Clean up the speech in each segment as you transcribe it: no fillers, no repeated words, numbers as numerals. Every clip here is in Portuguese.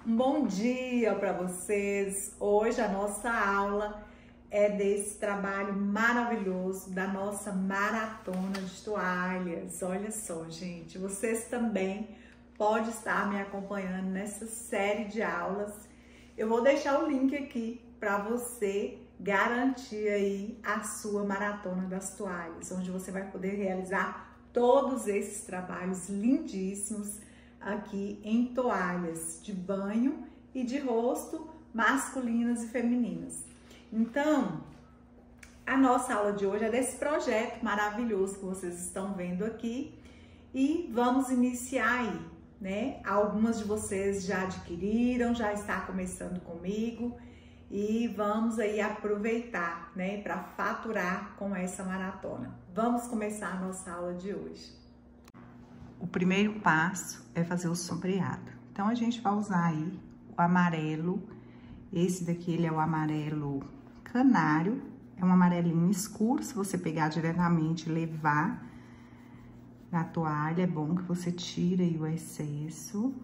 Um bom dia para vocês. Hoje a nossa aula é desse trabalho maravilhoso da nossa maratona de toalhas. Olha só, gente, vocês também podem estar me acompanhando nessa série de aulas. Eu vou deixar o link aqui para você garantir aí a sua maratona das toalhas, onde você vai poder realizar todos esses trabalhos lindíssimos aqui em toalhas de banho e de rosto, masculinas e femininas. Então, a nossa aula de hoje é desse projeto maravilhoso que vocês estão vendo aqui e vamos iniciar aí, né? Algumas de vocês já adquiriram, já está começando comigo e vamos aí aproveitar, né, para faturar com essa maratona. Vamos começar a nossa aula de hoje. O primeiro passo é fazer o sombreado. Então, a gente vai usar aí o amarelo. Esse daqui, ele é o amarelo canário. É um amarelinho escuro. Se você pegar diretamente e levar na toalha, é bom que você tire aí o excesso.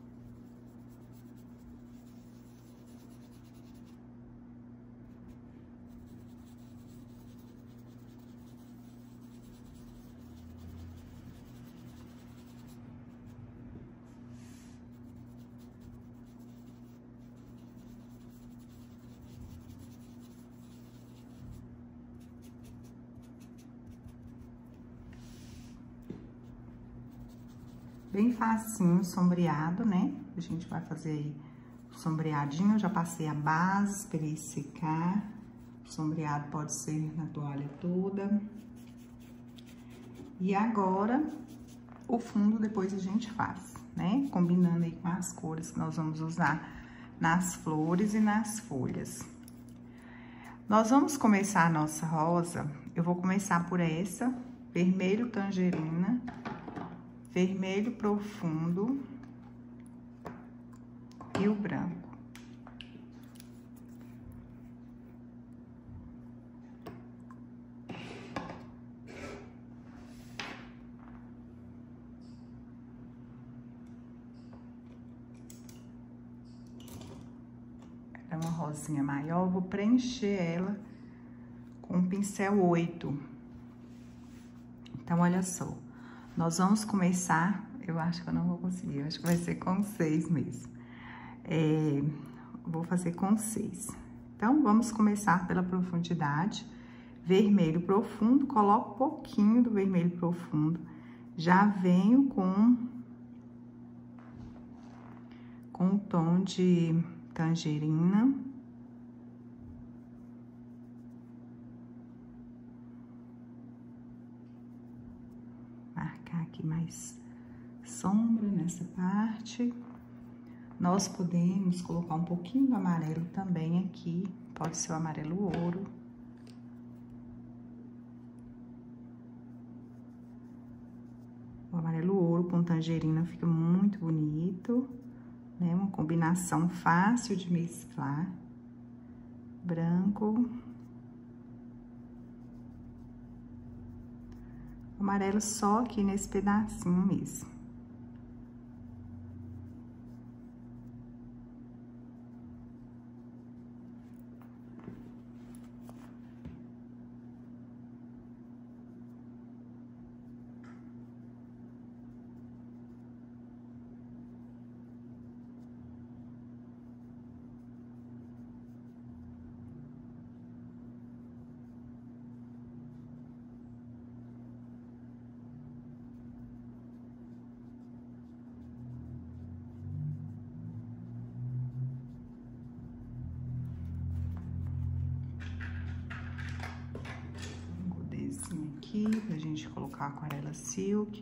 Bem facinho, sombreado, né? A gente vai fazer aí o sombreadinho. Eu já passei a base, esperei secar. O sombreado pode ser na toalha toda. E agora, o fundo depois a gente faz, né? Combinando aí com as cores que nós vamos usar nas flores e nas folhas. Nós vamos começar a nossa rosa. Eu vou começar por essa, vermelho tangerina, vermelho profundo e o branco. É uma rosinha maior, vou preencher ela com o pincel 8. Então, olha só. Nós vamos começar, eu acho que eu não vou conseguir, eu acho que vai ser com 6 mesmo. Vou fazer com 6. Então, vamos começar pela profundidade. Vermelho profundo, coloco um pouquinho do vermelho profundo. Já venho com o tom de tangerina. Marcar aqui mais sombra nessa parte. Nós podemos colocar um pouquinho do amarelo também aqui, pode ser o amarelo ouro. O amarelo ouro com tangerina fica muito bonito, né? Uma combinação fácil de mesclar. Branco. Amarelo só aqui nesse pedacinho mesmo. Aqui, pra gente colocar a aquarela silk.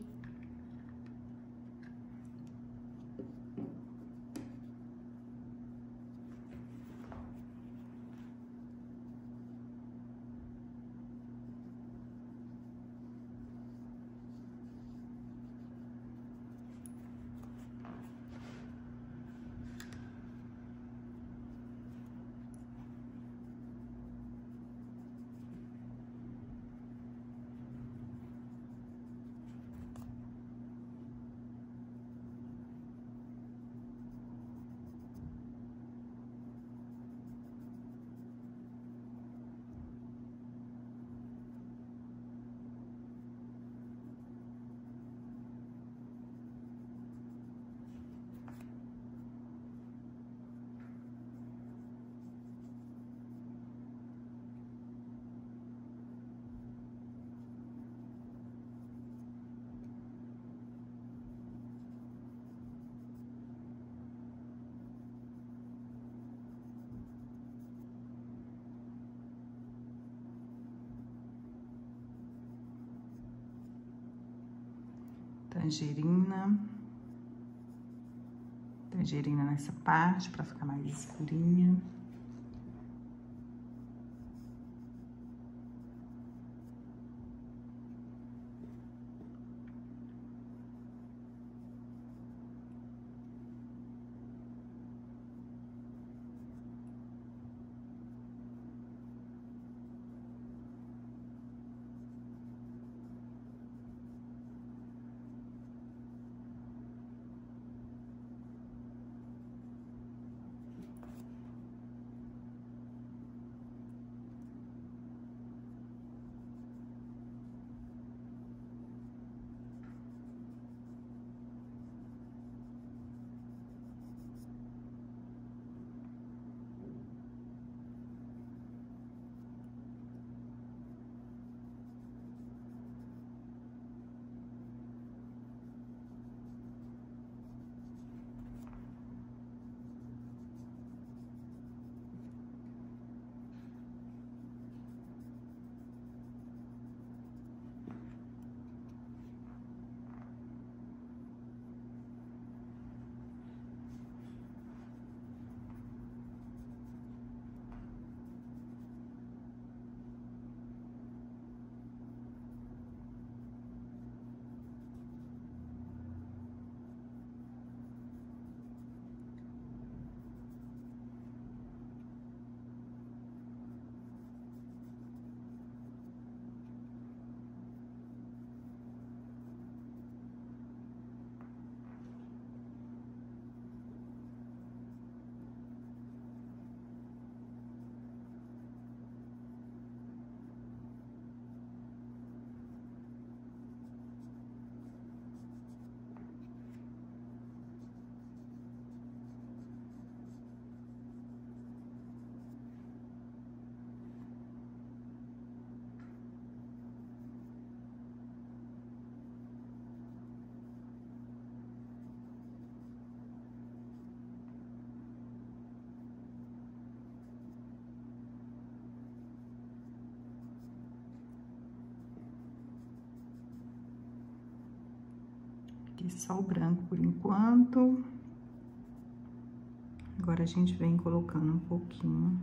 tangerina. Tangerina nessa parte, pra ficar mais escurinha. Aqui só o branco por enquanto. Agora a gente vem colocando um pouquinho.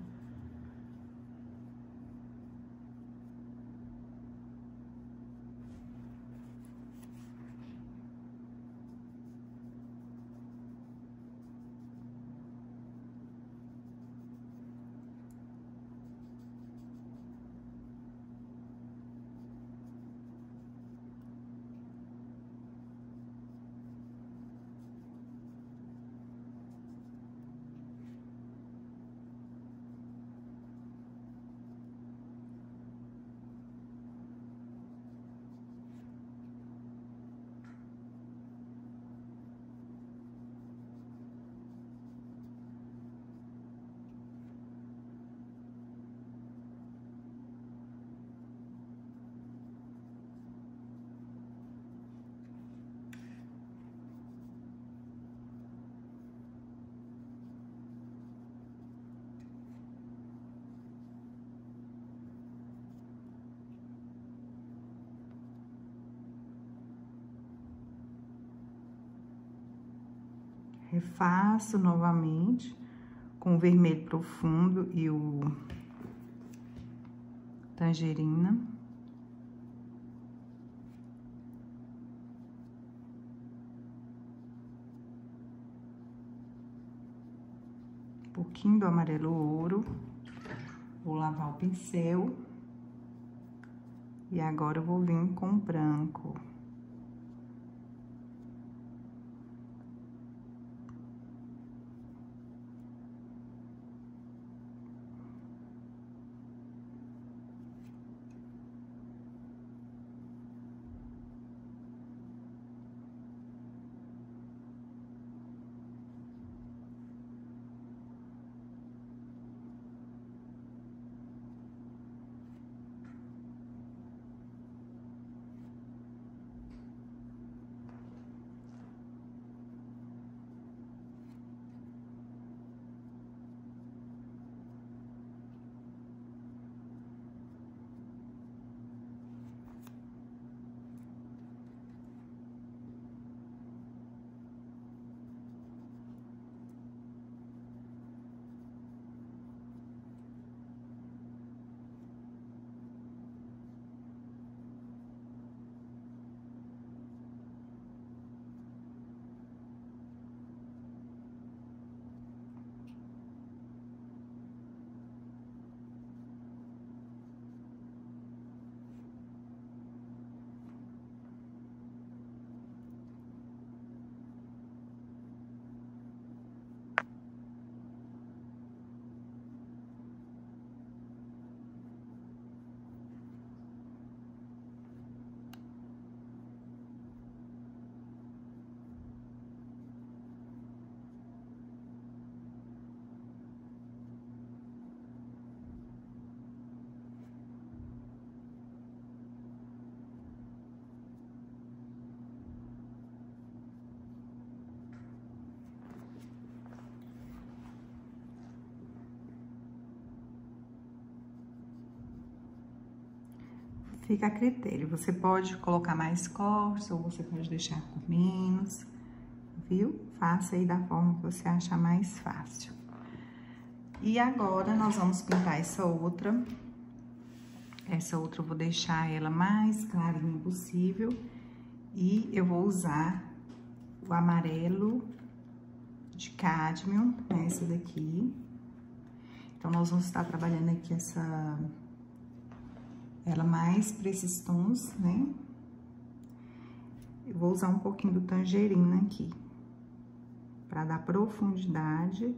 Refaço novamente com o vermelho profundo e o tangerina. Um pouquinho do amarelo ouro. Vou lavar o pincel. E agora eu vou vir com o branco. Fica a critério, você pode colocar mais cortes ou você pode deixar com menos, viu? Faça aí da forma que você achar mais fácil. E agora, nós vamos pintar essa outra. Essa outra eu vou deixar ela mais clarinha possível. E eu vou usar o amarelo de cádmio, essa daqui. Então, nós vamos estar trabalhando aqui ela mais pra esses tons, né? Eu vou usar um pouquinho do tangerina aqui, pra dar profundidade.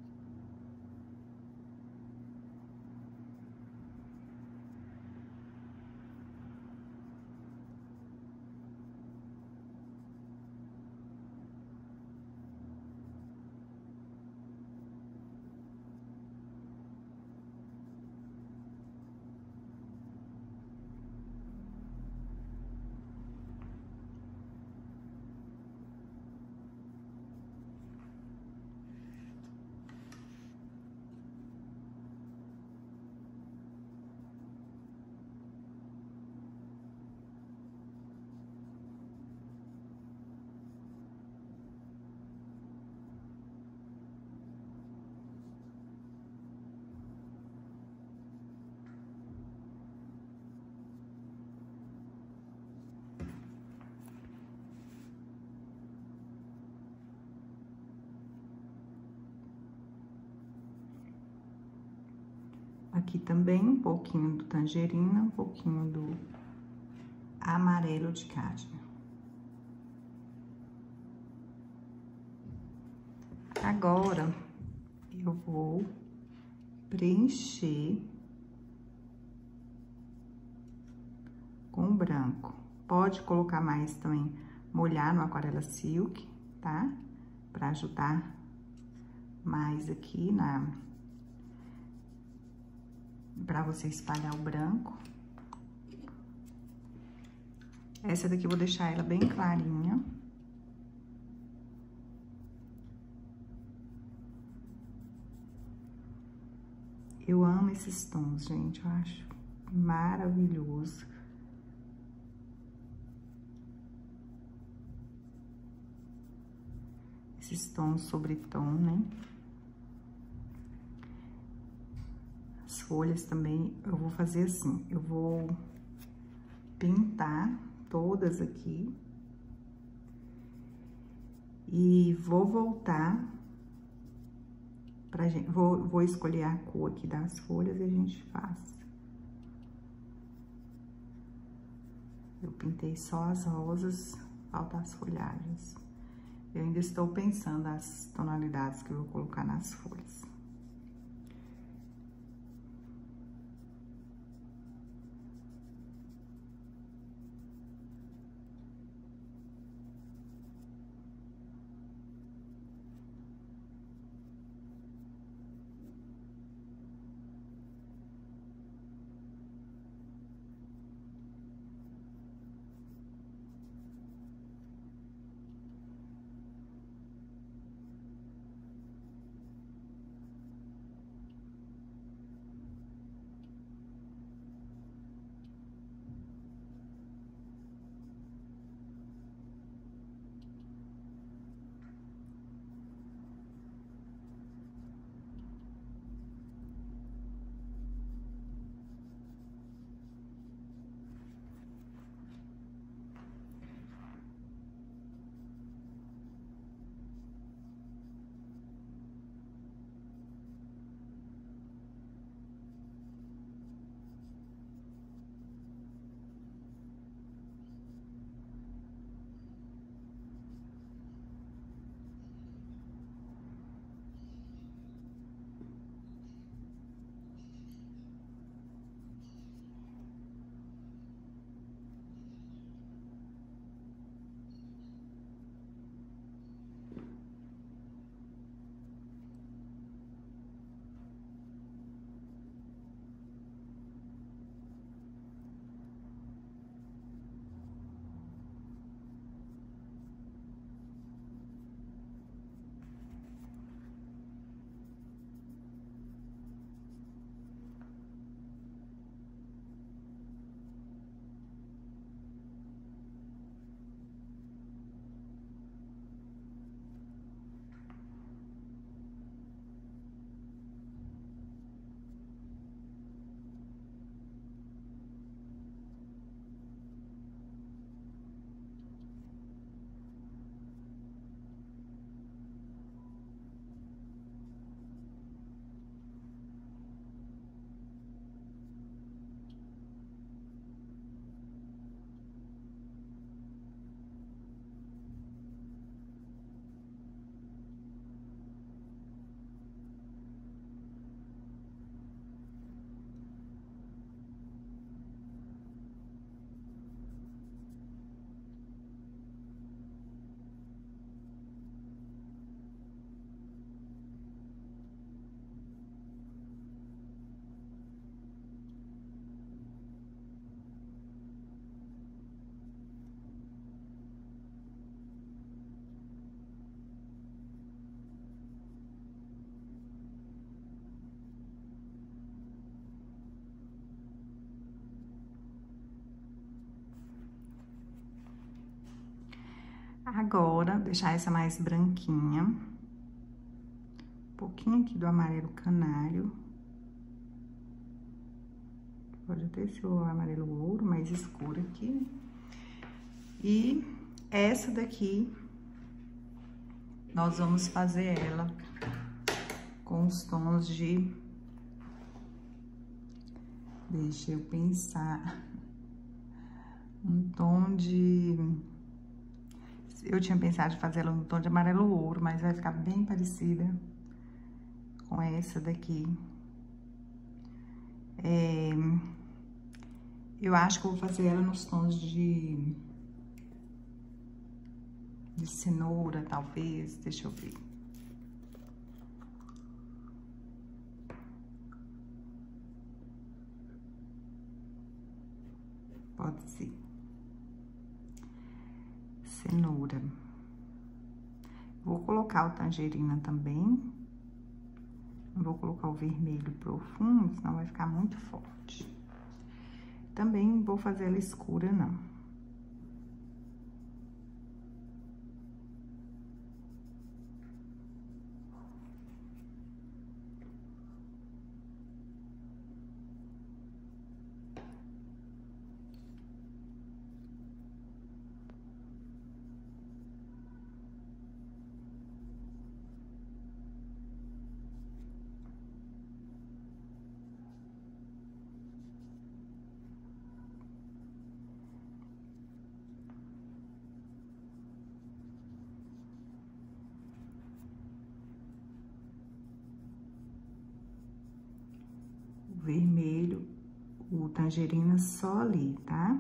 Aqui também um pouquinho do tangerina, um pouquinho do amarelo de cádmio. Agora, eu vou preencher com branco. Pode colocar mais também, molhar no Aquarela Silk, tá? Pra ajudar mais aqui pra você espalhar o branco. Essa daqui eu vou deixar ela bem clarinha. Eu amo esses tons, gente, eu acho maravilhoso. Esses tons sobre tom, né? As folhas também, eu vou fazer assim, eu vou pintar todas aqui. E vou voltar pra gente, vou escolher a cor aqui das folhas e a gente faz. Eu pintei só as rosas, faltam as folhagens. Eu ainda estou pensando as tonalidades que eu vou colocar nas folhas. Agora, deixar essa mais branquinha. Um pouquinho aqui do amarelo canário. Pode até ser o amarelo ouro, mais escuro aqui. E essa daqui, nós vamos fazer ela com os tons de... Deixa eu pensar. Um tom de... Eu tinha pensado em fazer ela no tom de amarelo ouro, mas vai ficar bem parecida com essa daqui. Eu acho que eu vou fazer ela nos tons de cenoura, talvez. Deixa eu ver. Pode ser. Cenoura. Vou colocar o tangerina também. Não vou colocar o vermelho profundo, senão vai ficar muito forte. Também vou fazer ela escura, não. Vermelho, o tangerina só ali, tá?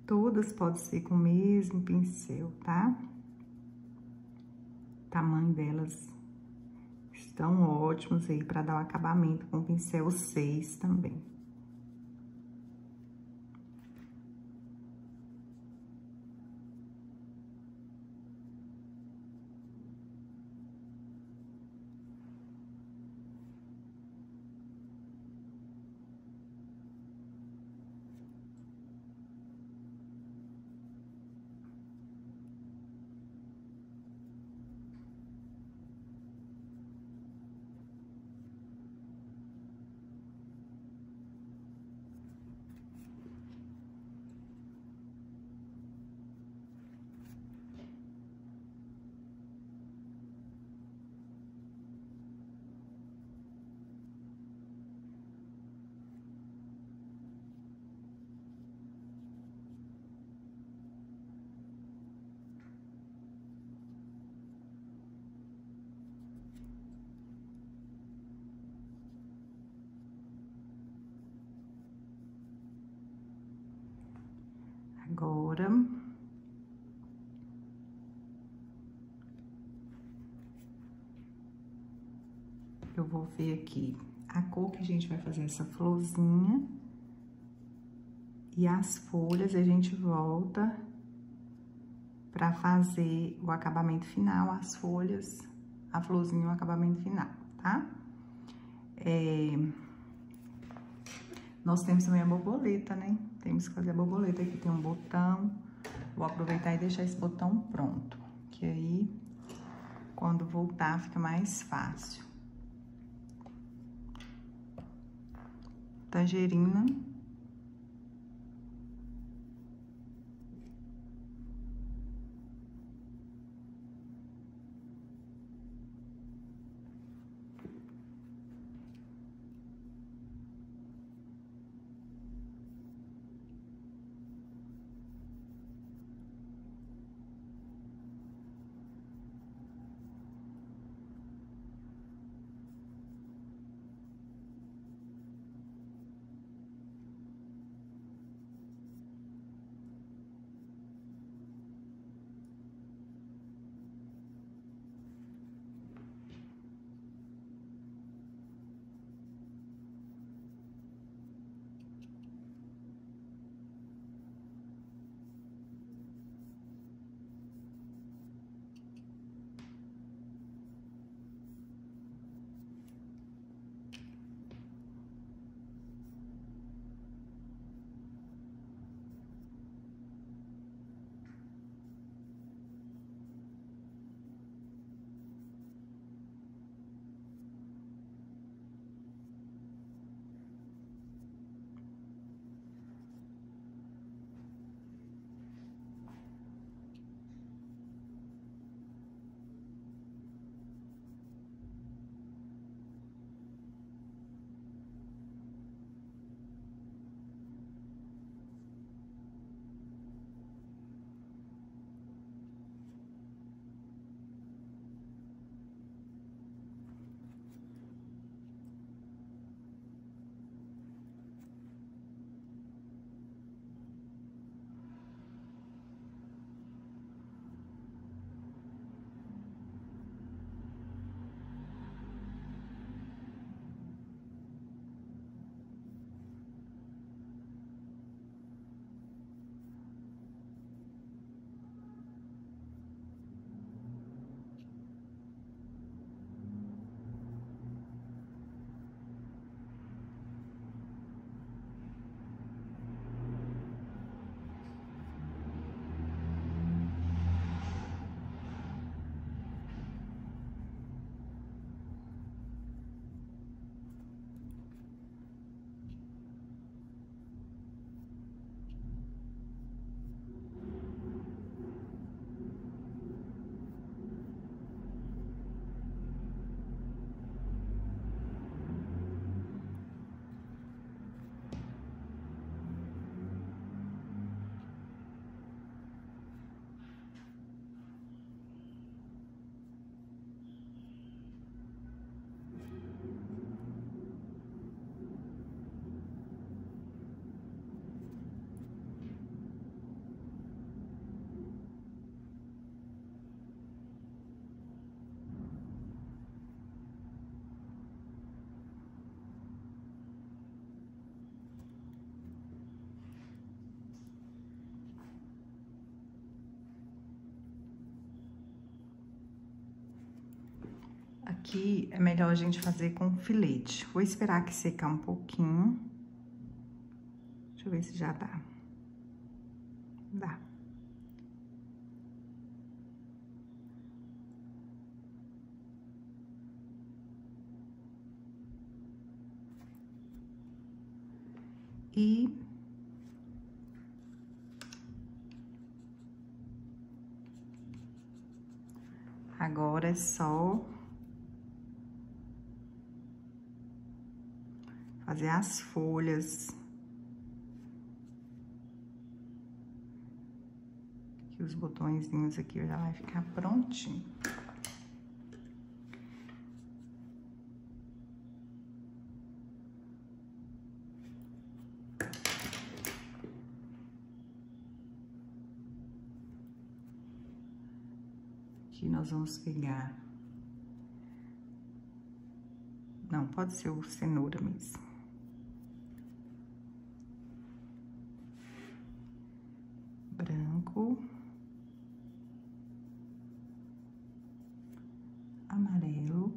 Todas podem ser com o mesmo pincel, tá? O tamanho delas estão ótimos aí para dar o acabamento com o pincel 6 também. Agora, eu vou ver aqui a cor que a gente vai fazer essa florzinha. E as folhas a gente volta pra fazer o acabamento final, as folhas, a florzinha, o acabamento final, tá? Nós temos também a borboleta, né? Temos que fazer a borboleta. Aqui tem um botão. Vou aproveitar e deixar esse botão pronto. Que aí, quando voltar, fica mais fácil. Tangerina. Aqui é melhor a gente fazer com filete. Vou esperar que secar um pouquinho. Deixa eu ver se já dá. Dá. E agora é só fazer as folhas. Que os botõezinhos aqui já vai ficar prontinho. Aqui nós vamos pegar... Não, pode ser o cenoura mesmo. Branco. Amarelo.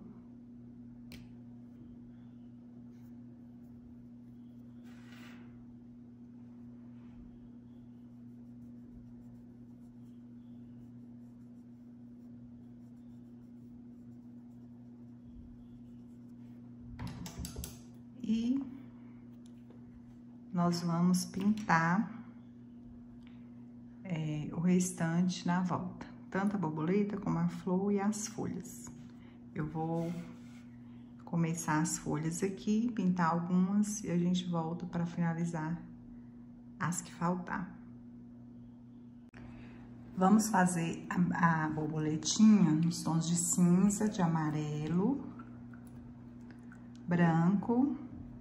E nós vamos pintar o restante na volta, tanto a borboleta como a flor e as folhas. Eu vou começar as folhas aqui, pintar algumas e a gente volta para finalizar as que faltar. Vamos fazer a borboletinha nos tons de cinza, de amarelo, branco.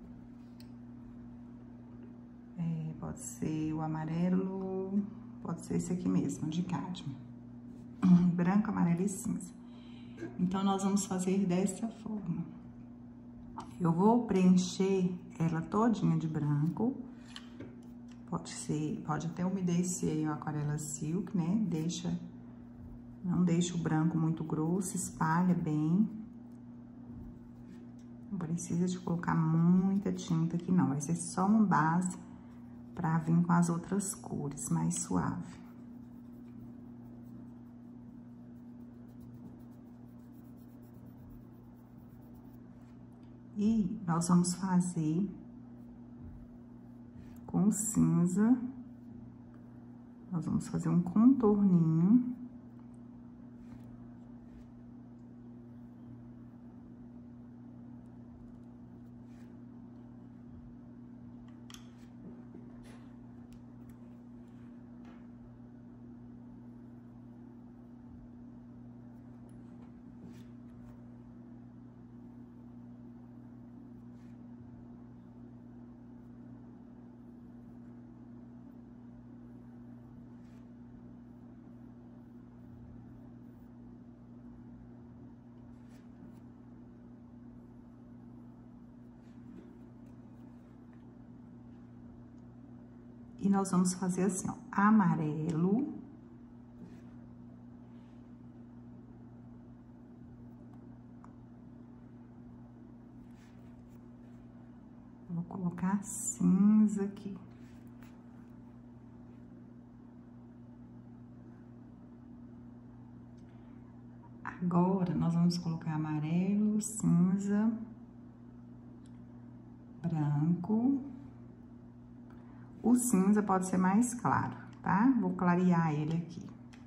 Pode ser o amarelo, pode ser esse aqui mesmo, de cádmio. Branco, amarelo e cinza. Então, nós vamos fazer dessa forma. Eu vou preencher ela todinha de branco. Pode até umedecer a aquarela silk, né? Não deixa o branco muito grosso, espalha bem. Não precisa de colocar muita tinta aqui, não. Vai ser só uma base pra vir com as outras cores, mais suave. E nós vamos fazer com cinza, nós vamos fazer um contorninho. E nós vamos fazer assim, ó, amarelo. Vou colocar cinza aqui. Agora, nós vamos colocar amarelo, cinza, branco. O cinza pode ser mais claro, tá? Vou clarear ele aqui.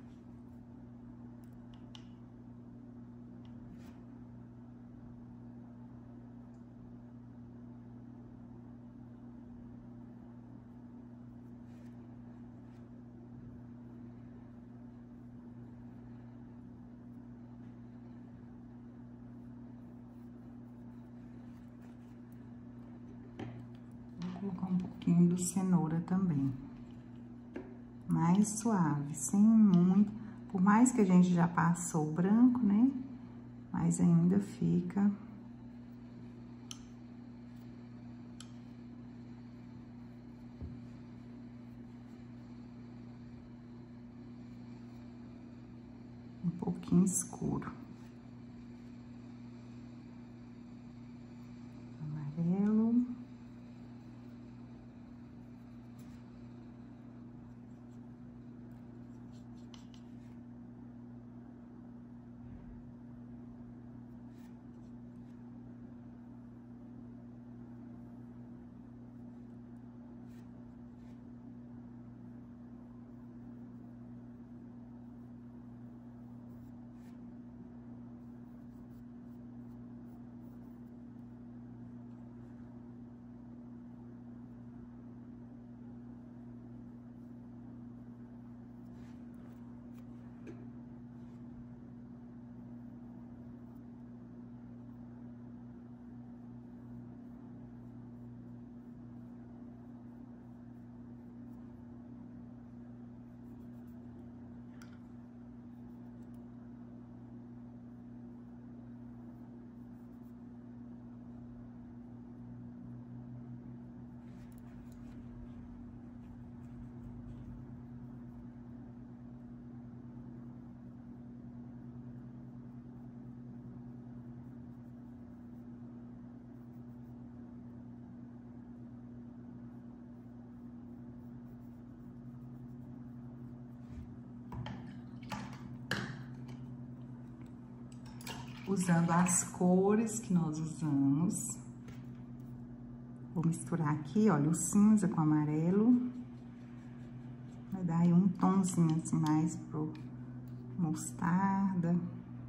Vou colocar um pouquinho do cenoura também. Mais suave, sem muito. Por mais que a gente já passou o branco, né? Mas ainda fica... um pouquinho escuro. usando as cores que nós usamos. Vou misturar aqui, olha, o cinza com o amarelo. Vai dar aí um tomzinho assim mais pro mostarda.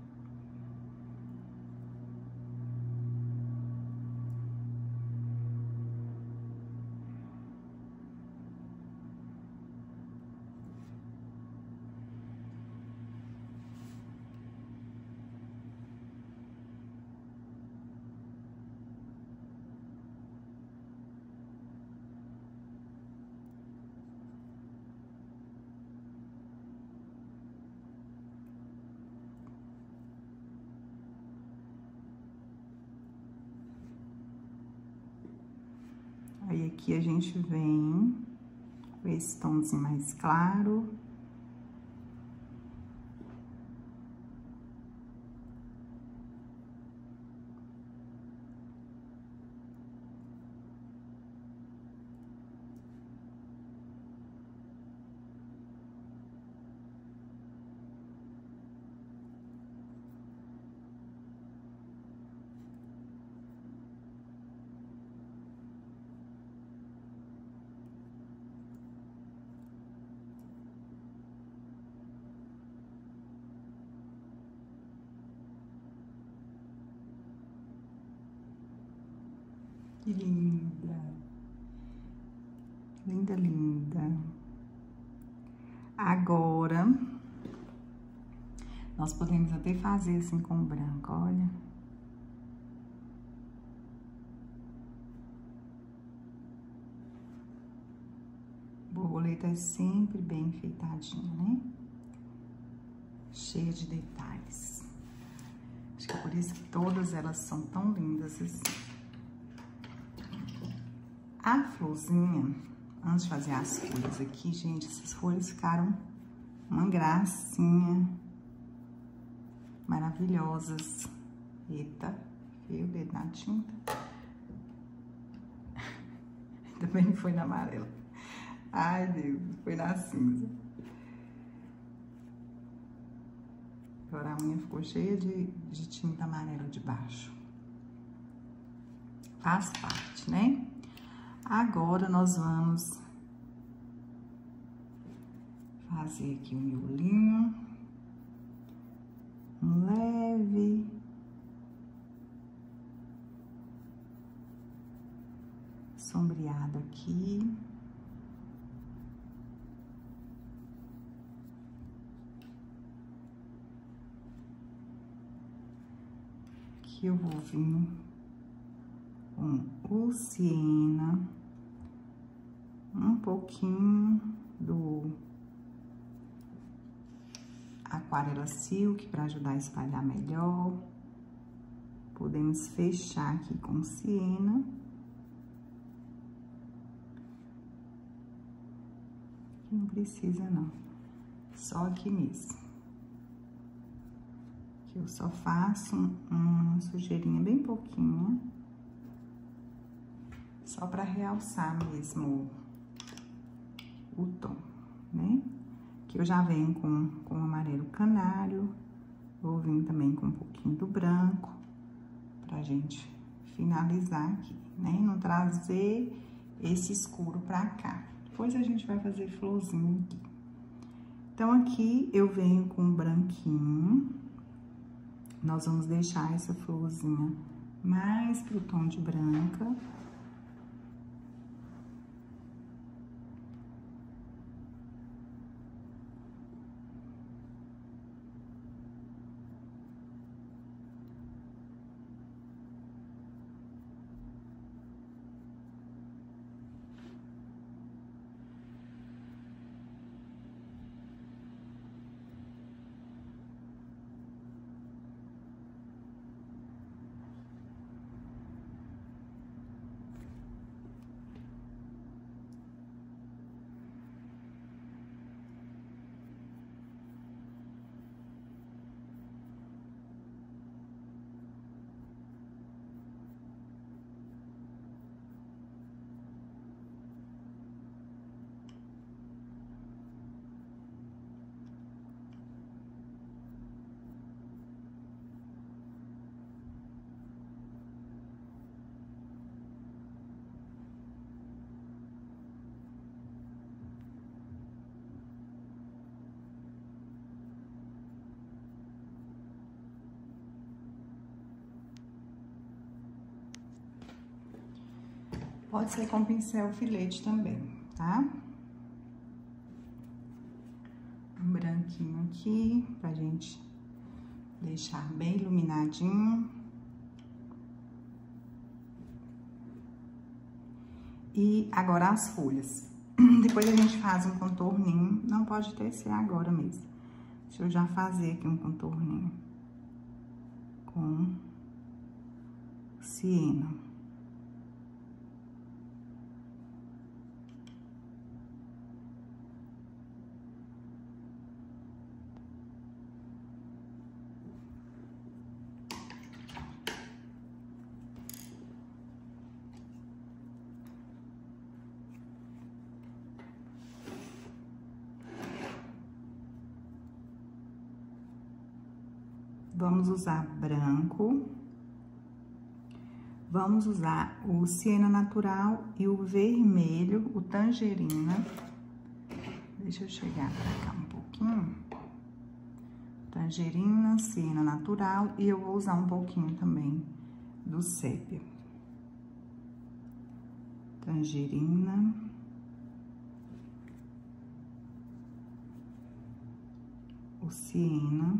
Aí, aqui a gente vem com esse tomzinho mais claro. Que linda! Linda, linda. Agora, nós podemos até fazer assim com branco, olha. Borboleta é sempre bem enfeitadinha, né? Cheia de detalhes. Acho que é por isso que todas elas são tão lindas assim. A florzinha, antes de fazer as folhas aqui, gente, essas folhas ficaram uma gracinha, maravilhosas. Eita, veio o dedo na tinta. Também foi na amarela. Ai, Deus, foi na cinza. Agora a unha ficou cheia de tinta amarela de baixo. Faz parte, né? Agora, nós vamos fazer aqui um miolinho, um leve sombreado aqui. Aqui eu vou vir com o siena, um pouquinho do aquarela silk para ajudar a espalhar melhor. Podemos fechar aqui com siena. Não precisa não, só aqui mesmo. Que eu só faço uma sujeirinha bem pouquinha, só para realçar mesmo o tom, né? Que eu já venho com o amarelo canário, vou vir também com um pouquinho do branco, pra gente finalizar aqui, né? E não trazer esse escuro pra cá. Depois a gente vai fazer florzinha aqui. Então, aqui eu venho com branquinho. Nós vamos deixar essa florzinha mais pro tom de branca. Pode ser com pincel filete também, tá? Um branquinho aqui, pra gente deixar bem iluminadinho. E agora as folhas. Depois a gente faz um contorninho, não pode ter ser agora mesmo. Deixa eu já fazer aqui um contorninho com siena. Vamos usar branco, vamos usar o siena natural e o vermelho, o tangerina. Deixa eu chegar pra cá um pouquinho. Tangerina, siena natural e eu vou usar um pouquinho também do sépia. Tangerina. O siena.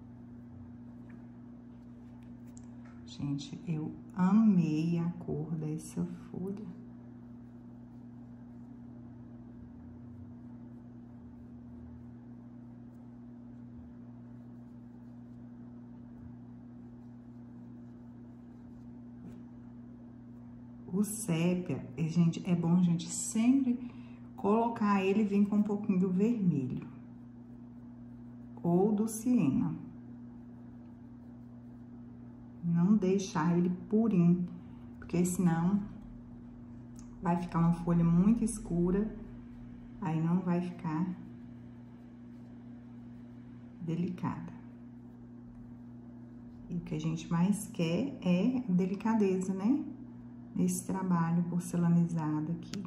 Gente, eu amei a cor dessa folha. O sépia, gente, é bom, gente, sempre colocar ele e vir com um pouquinho do vermelho. Ou do siena. Não deixar ele purinho, porque senão vai ficar uma folha muito escura, aí não vai ficar delicada. E o que a gente mais quer é delicadeza, né? Nesse trabalho porcelanizado aqui.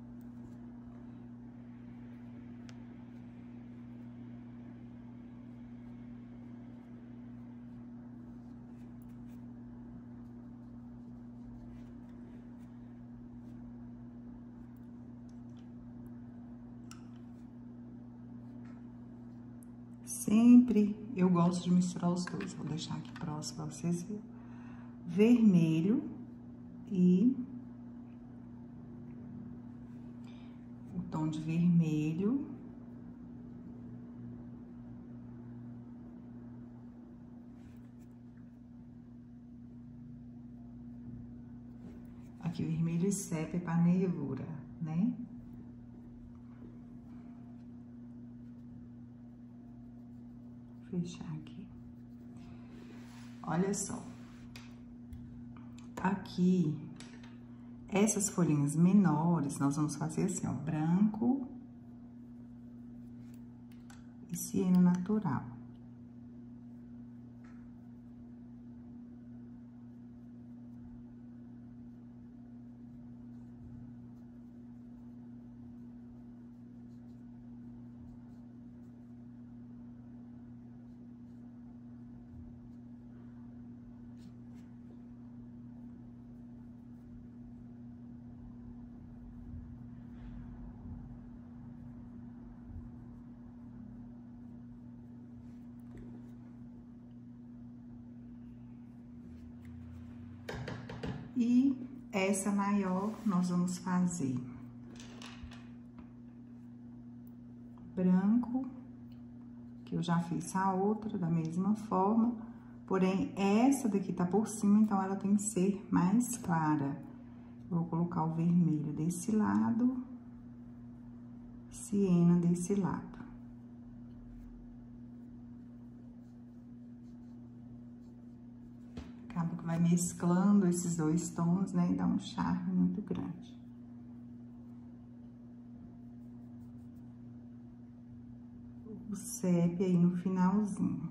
Sempre eu gosto de misturar os dois. Vou deixar aqui próximo pra vocês verem. Vermelho e o tom de vermelho. Aqui, vermelho e sépia para nervura, né? Fechar aqui. Olha só. Aqui, essas folhinhas menores, nós vamos fazer assim, ó, branco e siena natural. E essa maior, nós vamos fazer branco, que eu já fiz a outra da mesma forma, porém, essa daqui tá por cima, então ela tem que ser mais clara. Vou colocar o vermelho desse lado, siena desse lado. Acaba que vai mesclando esses dois tons, né? E dá um charme muito grande. O sépia aí no finalzinho.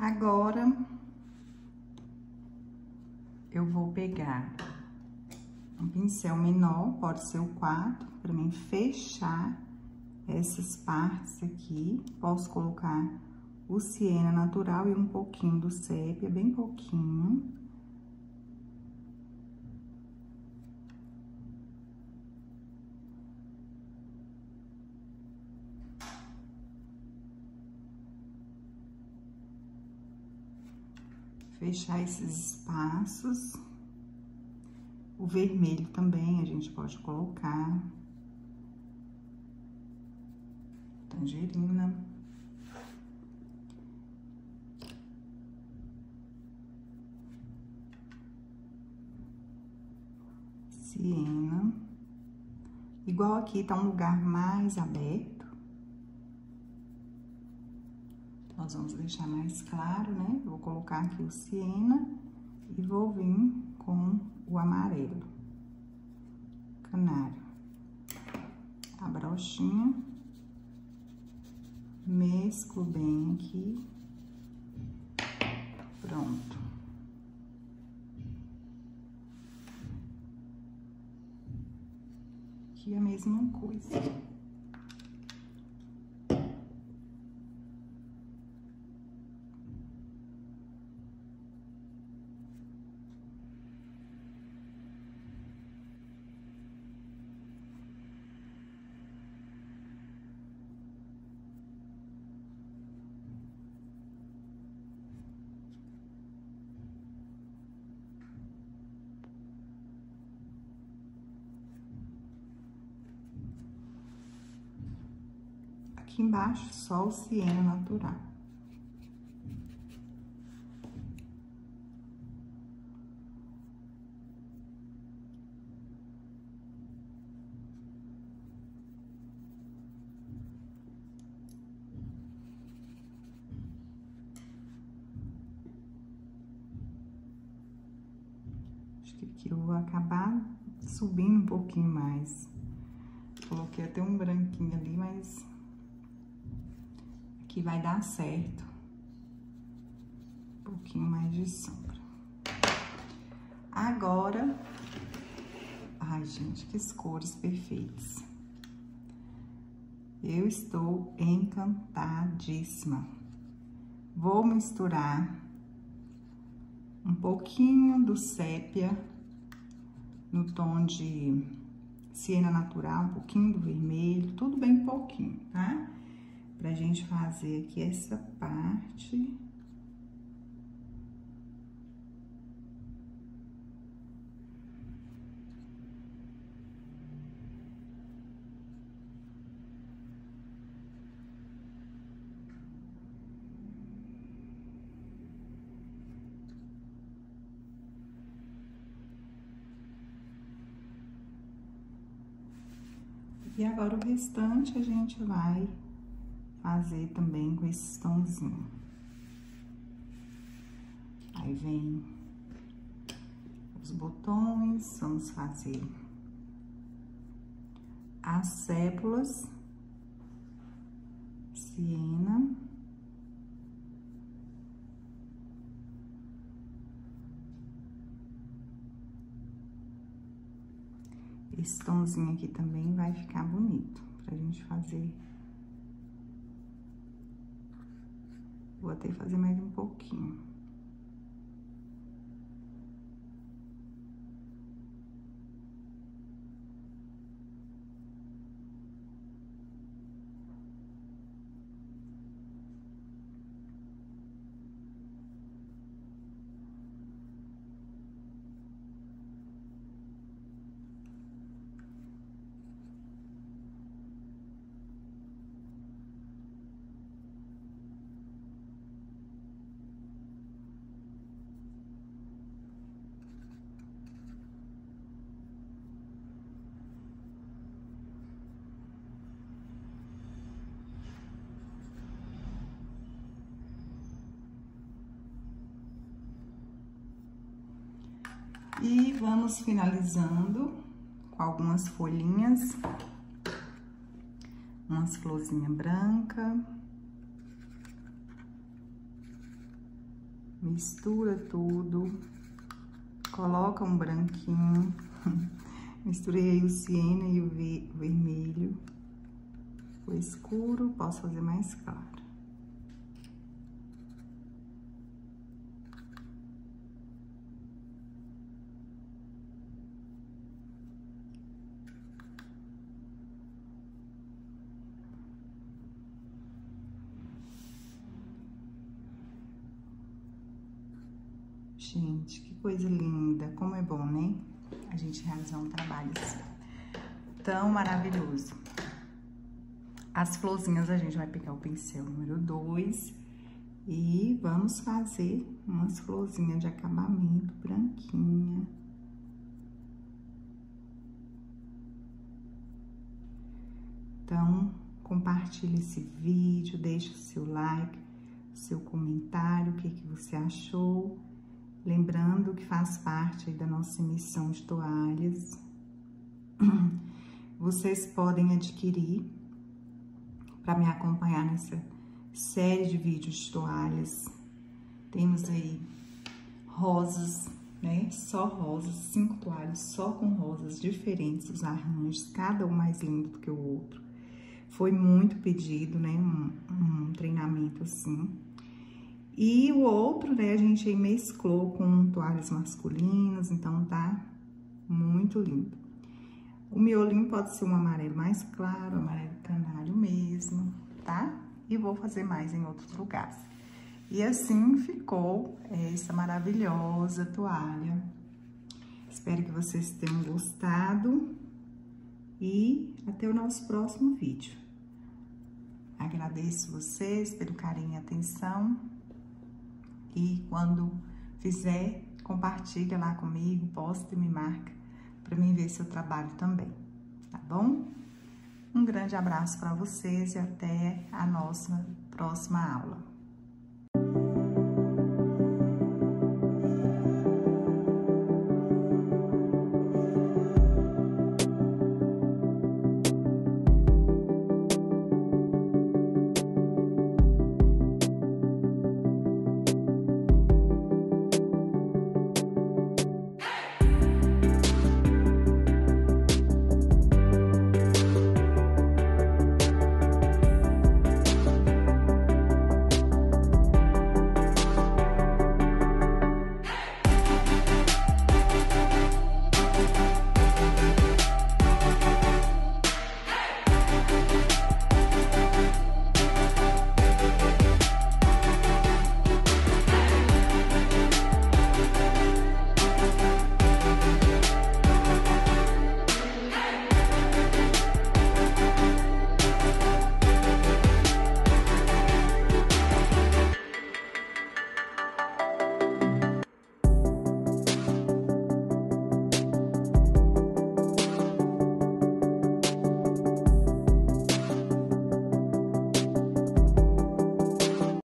Agora, eu vou pegar um pincel menor, pode ser o 4, para mim fechar essas partes aqui. Posso colocar o siena natural e um pouquinho do sépia, bem pouquinho. Fechar esses espaços. O vermelho também a gente pode colocar. Tangerina. Siena. Igual aqui tá um lugar mais aberto. Nós vamos deixar mais claro, né? Vou colocar aqui o siena e vou vir com o amarelo, canário. A brochinha, mesclo bem aqui. Pronto. Aqui a mesma coisa. Aqui embaixo, só o siena natural. Acho que aqui eu vou acabar subindo um pouquinho mais. Coloquei até um branquinho ali, mas que vai dar certo. Um pouquinho mais de sombra. Agora, ai, gente, que cores perfeitas. Eu estou encantadíssima. Vou misturar um pouquinho do sépia no tom de siena natural, um pouquinho do vermelho, tudo bem pouquinho, tá? Pra gente fazer aqui essa parte. E agora o restante a gente vai fazer também com esses tonzinhos. Aí vem os botões, vamos fazer as sépulas, siena. Esse tomzinho aqui também vai ficar bonito pra gente fazer. Vou até fazer mais um pouquinho. E vamos finalizando com algumas folhinhas, umas florzinhas brancas. Mistura tudo, coloca um branquinho, misturei o siena e o vermelho, o escuro, posso fazer mais claro. Gente, que coisa linda, como é bom, né? A gente realizar um trabalho assim, tão maravilhoso. As florzinhas, a gente vai pegar o pincel número 2 e vamos fazer umas florzinhas de acabamento branquinha. Então, compartilhe esse vídeo, deixe o seu like, o seu comentário, o que você achou. Lembrando que faz parte da nossa emissão de toalhas. Vocês podem adquirir para me acompanhar nessa série de vídeos de toalhas. Temos aí rosas, né? Só rosas, 5 toalhas só com rosas diferentes, os arranjos, cada um mais lindo do que o outro. Foi muito pedido, né? Um treinamento assim. E o outro, né, a gente aí mesclou com toalhas masculinas, então tá muito lindo. O miolinho pode ser um amarelo mais claro, amarelo canário mesmo, tá? E vou fazer mais em outros lugares. E assim ficou essa maravilhosa toalha. Espero que vocês tenham gostado e até o nosso próximo vídeo. Agradeço vocês pelo carinho e atenção. E quando fizer, compartilha lá comigo, posta e me marca para mim ver seu trabalho também, tá bom? Um grande abraço para vocês e até a nossa próxima aula.